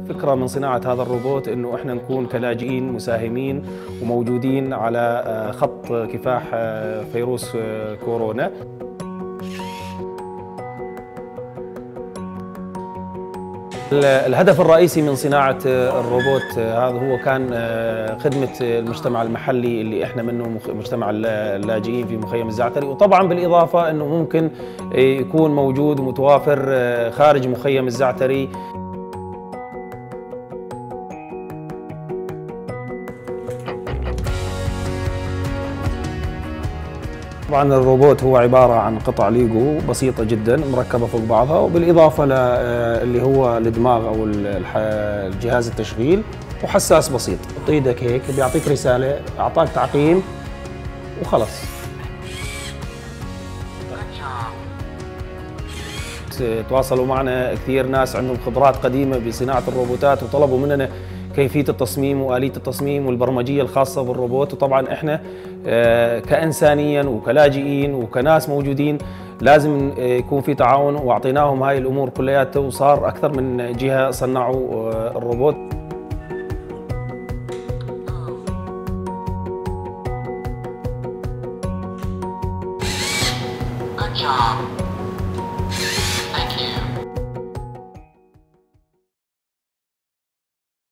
فكرة من صناعة هذا الروبوت إنه إحنا نكون كلاجئين مساهمين وموجودين على خط كفاح فيروس كورونا. الهدف الرئيسي من صناعة الروبوت هذا هو كان خدمة المجتمع المحلي اللي احنا منه مجتمع اللاجئين في مخيم الزعتري، وطبعا بالإضافة أنه ممكن يكون موجود ومتوافر خارج مخيم الزعتري. طبعا الروبوت هو عبارة عن قطع ليجو بسيطة جدا مركبة فوق بعضها، وبالإضافة اللي هو الدماغ أو الجهاز التشغيل وحساس بسيط. حط ايدك هيك بيعطيك رسالة، أعطاك تعقيم وخلص. تواصلوا معنا كثير ناس عندهم خبرات قديمة بصناعة الروبوتات وطلبوا مننا كيفية التصميم وآلية التصميم والبرمجية الخاصة بالروبوت. وطبعا احنا كإنسانيا وكلاجئين وكناس موجودين لازم يكون في تعاون، واعطيناهم هاي الامور كلياتها، وصار اكثر من جهة صنعوا الروبوت.